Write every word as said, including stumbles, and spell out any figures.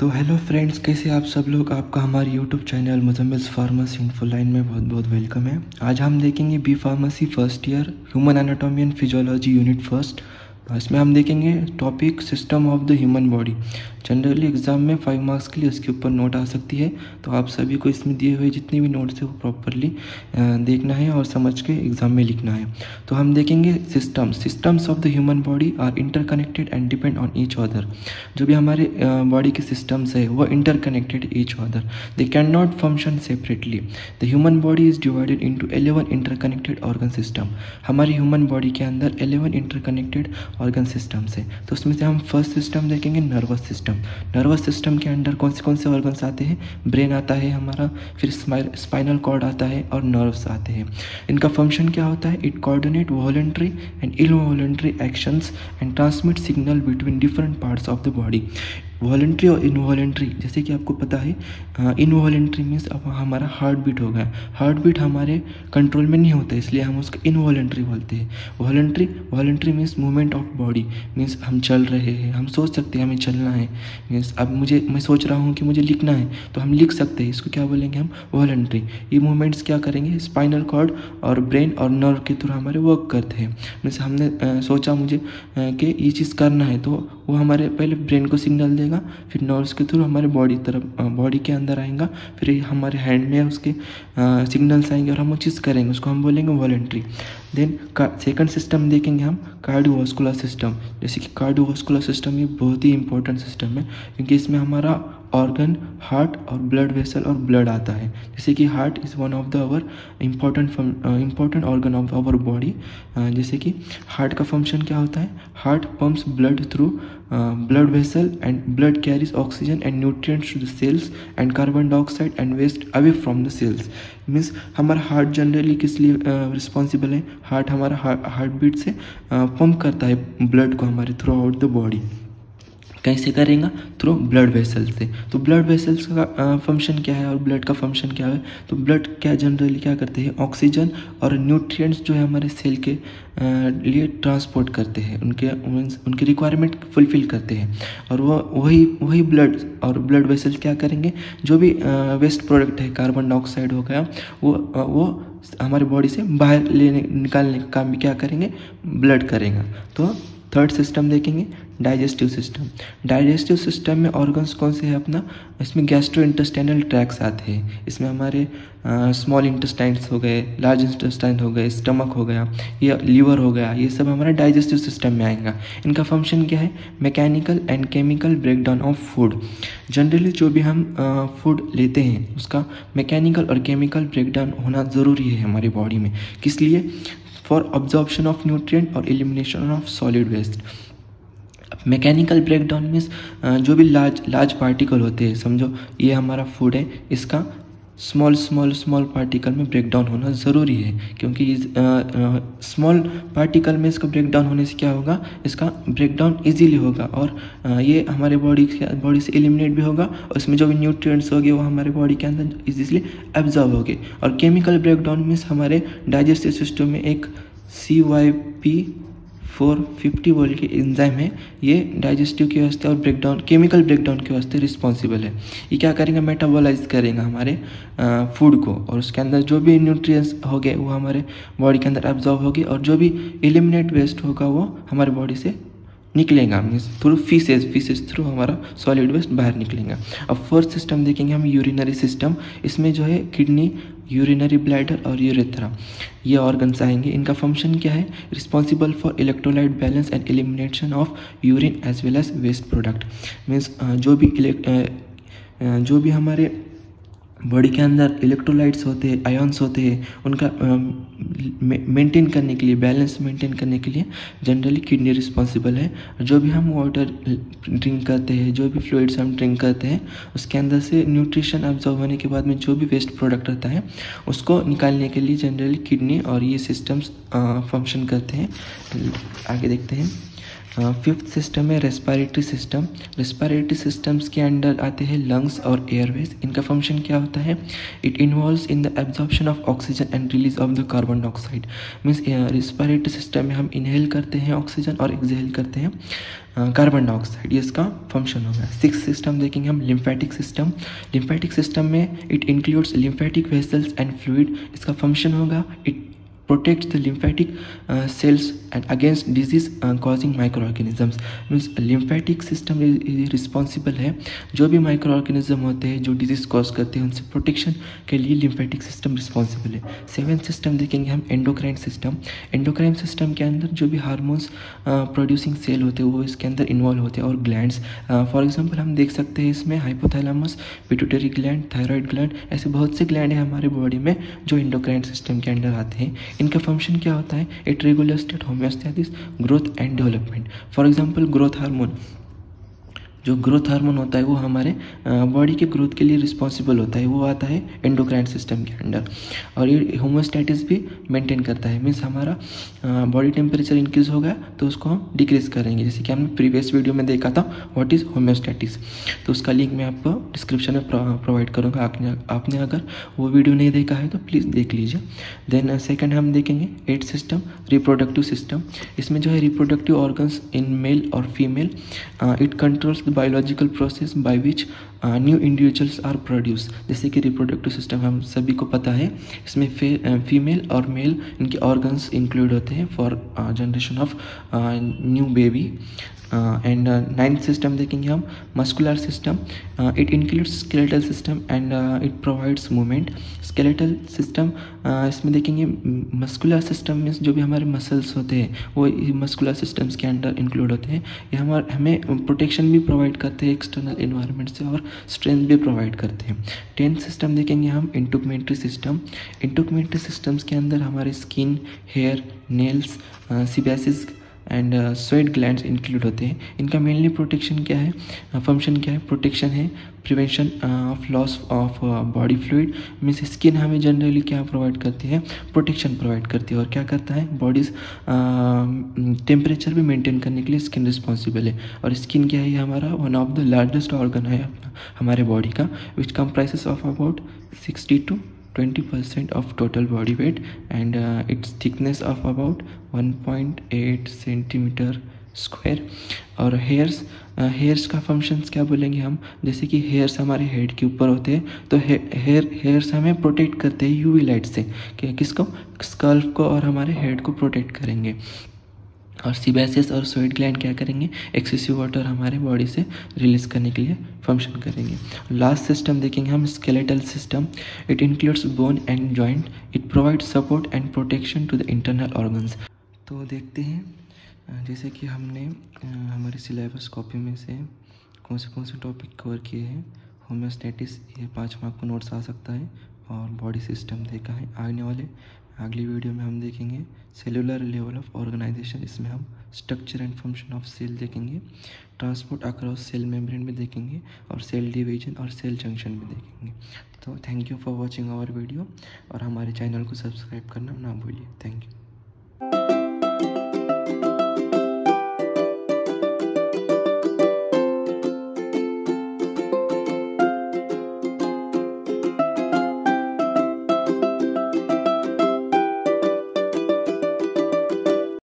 तो hello friends, कैसे आप सब लोग। आपका हमारे YouTube channel Muzammil's pharmacy info line में बहुत बहुत वेलकम है। आज हम देखेंगे B pharmacy first year human anatomy and physiology unit first. इसमें हम देखेंगे topic system of the human body. Generally exam में फाइव मार्क्स के लिए इसके ऊपर नोट आ सकती है, तो आप सभी को इसमें दिए हुए जितनी भी नोट्स है वो प्रॉपरली देखना है और समझ के एग्जाम में लिखना है। तो हम देखेंगे system systems of the human body are interconnected and depend on each other. जो भी हमारे बॉडी के सिस्टम्स है वो interconnected each other, they can not function separately. The human body is divided into eleven interconnected organ system. हमारी human body के अंदर eleven interconnected organ systems है। तो उसमें से हम फर्स्ट सिस्टम देखेंगे नर्वस सिस्टम। नर्वस सिस्टम के अंदर कौन से कौन से ऑर्गन्स आते हैं? ब्रेन आता है हमारा, फिर स्पाइनल कॉर्ड आता है और नर्व्स आते हैं। इनका फंक्शन क्या होता है? It coordinate voluntary and involuntary actions and transmit signal between different parts of the body. Voluntary और इनवॉलंटरी, जैसे कि आपको पता है, इनवॉलंटरी मीन्स अब हमारा हार्ट बीट हो गया। हार्ट बीट हमारे कंट्रोल में नहीं होता, इसलिए हम उसको इनवॉलंटरी बोलते हैं। Voluntary voluntary means movement of body, means हम चल रहे हैं, हम सोच सकते हैं हमें चलना है। मीन्स अब मुझे मैं सोच रहा हूँ कि मुझे लिखना है, तो हम लिख सकते हैं, इसको क्या बोलेंगे हम? वॉलंटरी। ये मूवमेंट्स क्या करेंगे? स्पाइनल कॉर्ड और ब्रेन और नर्व के थ्रू हमारे वर्क करते हैं। मीन्स हमने आ, सोचा मुझे कि ये चीज़ करना है, तो वो हमारे पहले ब्रेन को सिग्नल देगा, फिर नर्व्स के थ्रू हमारे बॉडी तरफ बॉडी के अंदर आएगा, फिर हमारे हैंड में उसके सिग्नल्स आएंगे और हम वो चीज़ करेंगे, उसको हम बोलेंगे वॉलंटरी। देन सेकंड सिस्टम देखेंगे हम कार्डियोवास्कुलर सिस्टम। जैसे कि कार्डियोवास्कुलर सिस्टम ये बहुत ही इंपॉर्टेंट सिस्टम है, क्योंकि इसमें हमारा ऑर्गन हार्ट और ब्लड वेसल और ब्लड आता है। जैसे कि heart is one of the our important important organ of our body. जैसे कि हार्ट का फंक्शन क्या होता है? Heart pumps blood through blood vessel and blood carries oxygen and nutrients to the cells and carbon dioxide and waste away from the cells. Means हमारा heart generally किस लिए responsible है? हार्ट हमारा heart beat से pump करता है blood को हमारे थ्रू आउट द बॉडी। कैसे करेगा? थ्रू ब्लड वेसल्स से। तो ब्लड वेसल्स का फंक्शन क्या है और ब्लड का फंक्शन क्या है? तो ब्लड क्या जनरली क्या करते हैं? ऑक्सीजन और न्यूट्रिएंट्स जो है हमारे सेल के आ, लिए ट्रांसपोर्ट करते हैं, उनके उनकी रिक्वायरमेंट फुलफिल करते हैं। और वो वही वही ब्लड और ब्लड वेसल्स क्या करेंगे? जो भी वेस्ट प्रोडक्ट है, कार्बन डाइऑक्साइड हो गया, वो आ, वो हमारे बॉडी से बाहर लेने निकालने का काम भी क्या करेंगे? ब्लड करेगा। तो थर्ड सिस्टम देखेंगे डाइजेस्टिव सिस्टम। डाइजेस्टिव सिस्टम में ऑर्गन्स कौन से हैं अपना? इसमें गैस्ट्रो इंटेस्टाइनल ट्रैक्ट्स आते हैं। इसमें हमारे स्मॉल इंटेस्टाइन्स हो गए, लार्ज इंटेस्टाइन हो गए, स्टमक हो गया, ये लीवर हो गया, ये सब हमारा डाइजेस्टिव सिस्टम में आएगा। इनका फंक्शन क्या है? Mechanical and chemical breakdown of food. Generally जो भी हम फूड लेते हैं उसका मैकेनिकल और केमिकल ब्रेकडाउन होना ज़रूरी है हमारी बॉडी में। किस लिए? फॉर अब्जॉर्प्शन ऑफ न्यूट्रिएंट और elimination of solid waste. Mechanical breakdown means जो भी लार्ज लार्ज पार्टिकल होते हैं, समझो ये हमारा फूड है, इसका स्मॉल स्मॉल स्मॉल पार्टिकल में ब्रेकडाउन होना ज़रूरी है, क्योंकि इस स्मॉल पार्टिकल में इसका ब्रेकडाउन होने से क्या होगा? इसका ब्रेकडाउन इजीली होगा और आ, ये हमारे बॉडी बॉडी से एलिमिनेट भी होगा और इसमें जो भी न्यूट्रिएंट्स होंगे वो हमारे बॉडी के अंदर इजीली एब्जॉर्ब होंगे। और केमिकल ब्रेकडाउन मीन्स हमारे डाइजेस्टिव सिस्टम में एक C Y P four fifty बोल के एंजाइम है, ये डाइजेस्टिव के वास्ते और ब्रेकडाउन केमिकल ब्रेकडाउन के वास्ते रिस्पॉन्सिबल है। ये क्या करेंगे? मेटाबोलाइज करेगा हमारे फूड को, और उसके अंदर जो भी न्यूट्रिएंट्स हो गए वो हमारे बॉडी के अंदर एब्जॉर्ब होगी, और जो भी एलिमिनेट वेस्ट होगा वो हमारे बॉडी से निकलेगा, means through faeces faeces through हमारा सॉलिड वेस्ट बाहर निकलेगा। अब फोर्थ सिस्टम देखेंगे हम यूरिनरी सिस्टम। इसमें जो है किडनी, यूरिनरी ब्लैडर और यूरेथ्रा, ये ऑर्गन्स आएंगे। इनका फंक्शन क्या है? Responsible for electrolyte balance and elimination of urine as well as waste product. Means जो भी जो भी हमारे बॉडी के अंदर इलेक्ट्रोलाइट्स होते हैं, आयन्स होते हैं, उनका मेंटेन करने के लिए, बैलेंस मेंटेन करने के लिए जनरली किडनी रिस्पॉन्सिबल है। जो भी हम वाटर ड्रिंक करते हैं, जो भी फ्लूइड्स हम ड्रिंक करते हैं, उसके अंदर से न्यूट्रिशन एब्जॉर्ब होने के बाद में जो भी वेस्ट प्रोडक्ट रहता है उसको निकालने के लिए जनरली किडनी और ये सिस्टम्स फंक्शन करते हैं। आगे देखते हैं। फिफ्थ सिस्टम है रेस्पिरेटरी सिस्टम। रेस्पिरेटरी सिस्टम्स के अंडर आते हैं लंग्स और एयरवेज। इनका फंक्शन क्या होता है? It involves in the absorption of oxygen and release of the carbon dioxide. Means respiratory system में हम इनहेल करते हैं ऑक्सीजन और एक्सहेल करते हैं कार्बन डाइऑक्साइड, ये इसका फंक्शन होगा। सिक्स सिस्टम देखेंगे हम लिम्फेटिक सिस्टम। लिम्फेटिक सिस्टम में it includes lymphatic vessels and fluid. इसका फंक्शन होगा it protects the lymphatic uh, cells and against disease uh, causing microorganisms। Means lymphatic system responsible है जो भी माइक्रो ऑर्गेनिज्म होते हैं जो डिजीज कॉज करते हैं उनसे प्रोटेक्शन के लिए lymphatic system रिस्पॉन्सिबल है। सेवन सिस्टम देखेंगे हम एंडोक्राइन सिस्टम। एंडोक्राइन सिस्टम के अंदर जो भी हार्मोन्स प्रोड्यूसिंग सेल होते हैं वो इसके अंदर इन्वॉल्व होते हैं और ग्लैंड्स, फॉर एग्जांपल हम देख सकते हैं इसमें hypothalamus, pituitary gland, thyroid gland, ऐसे बहुत से ग्लैंड हैं हमारे बॉडी में जो एंडोक्राइन सिस्टम के अंडर आते हैं। इनका फंक्शन क्या होता है? It regulates homeostasis, growth and development. For example growth hormone, जो ग्रोथ हार्मोन होता है वो हमारे बॉडी के ग्रोथ के लिए रिस्पॉन्सिबल होता है, वो आता है एंडोक्राइन सिस्टम के अंडर। और ये होम्योस्टैटिस भी मेंटेन करता है। मीन्स हमारा बॉडी टेम्परेचर इंक्रीज होगा तो उसको हम डिक्रीज करेंगे, जैसे कि हमने प्रीवियस वीडियो में देखा था व्हाट इज़ होम्योस्टैटिस। तो उसका लिंक मैं आपको डिस्क्रिप्शन में प्रोवाइड करूँगा। आपने आपने अगर वो वीडियो नहीं देखा है तो प्लीज़ देख लीजिए। देन सेकेंड हम देखेंगे एट सिस्टम रिप्रोडक्टिव सिस्टम। इसमें जो है रिप्रोडक्टिव ऑर्गन्स इन मेल और female, it controls biological process by which new individuals are produce. जैसे कि रिप्रोडक्टिव सिस्टम हम सभी को पता है, इसमें फीमेल और मेल इनके ऑर्गन्स इंक्लूड होते हैं for generation of new baby. And ninth system देखेंगे हम muscular system. It includes skeletal system and it provides movement. Skeletal system इसमें देखेंगे मस्कुलर सिस्टम में जो भी हमारे मसल्स होते हैं वो मस्कुलर सिस्टम्स के अंडर इंक्लूड होते हैं। ये हमारे हमें प्रोटेक्शन भी प्रोवाइड करते हैं एक्सटर्नल इन्वायरमेंट से और स्ट्रेंथ भी प्रोवाइड करते हैं। टेंथ सिस्टम देखेंगे हम इंटोक्यूमेंट्री सिस्टम। इंटोक्यूमेंट्री सिस्टम्स के अंदर हमारे skin, hair, nails, sebaceous and sweat glands include होते हैं। इनका मेनली प्रोटेक्शन क्या है, फंक्शन क्या है? प्रोटेक्शन है, prevention of loss of body fluid. Means skin हमें जनरली क्या प्रोवाइड करती है? प्रोटेक्शन प्रोवाइड करती है। और क्या करता है? बॉडीज टेम्परेचर भी मेंटेन करने के लिए स्किन रिस्पॉन्सिबल है। और स्किन क्या है? ये हमारा one of the largest organ है हमारे बॉडी का, which comprises of about sixty to twenty percent of total body weight and uh, its thickness of about one point eight centimeter square. और हेयर्स, हेयर्स का functions क्या बोलेंगे हम? जैसे कि हेयर्स हमारे हेड के ऊपर होते हैं तो हेयर हेयर्स हमें प्रोटेक्ट करते हैं यूवी लाइट से, कि किसको? स्कल्प को और हमारे हेड को प्रोटेक्ट करेंगे। और सीबेसिस और स्वेट ग्लैंड क्या करेंगे? एक्सेसिव वाटर हमारे बॉडी से रिलीज करने के लिए फंक्शन करेंगे। लास्ट सिस्टम देखेंगे हम skeletal system. It includes bone and joint. It provides support and protection to the internal organs. तो देखते हैं जैसे कि हमने हमारे सिलेबस कॉपी में से कौन से कौन से टॉपिक कवर किए हैं। होम्योस्टैटिस, ये पाँच मार्क को नोट्स आ सकता है। और बॉडी सिस्टम देखा है। आने वाले अगली वीडियो में हम देखेंगे सेलुलर लेवल ऑफ ऑर्गेनाइजेशन। इसमें हम structure and function of cell देखेंगे, ट्रांसपोर्ट अक्रॉस सेल मेम्ब्रेन भी देखेंगे और सेल डिवीजन और सेल जंक्शन भी देखेंगे। तो thank you for watching our video और हमारे चैनल को सब्सक्राइब करना ना भूलिए। Thank you.